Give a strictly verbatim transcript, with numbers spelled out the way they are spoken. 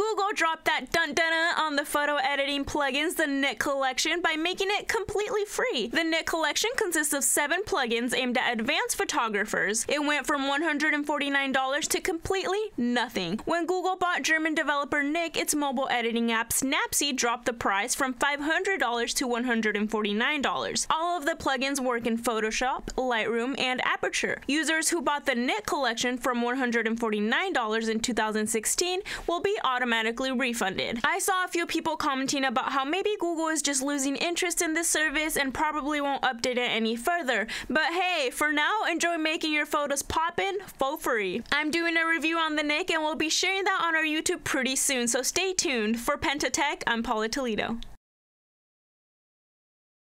Google dropped that dun dun dun on the photo editing plugins, the Nik Collection, by making it completely free. The Nik Collection consists of seven plugins aimed at advanced photographers. It went from one hundred forty-nine dollars to completely nothing. When Google bought German developer Nik, its mobile editing app Snapseed dropped the price from five hundred dollars to one hundred forty-nine dollars. All of the plugins work in Photoshop, Lightroom, and Aperture. Users who bought the Nik Collection from one hundred forty-nine dollars in two thousand sixteen will be automatically refunded. I saw a few people commenting about how maybe Google is just losing interest in this service and probably won't update it any further, but hey, for now, enjoy making your photos poppin' for free. I'm doing a review on the Nik and we'll be sharing that on our YouTube pretty soon, so stay tuned. For Pentatech, I'm Paula Toledo.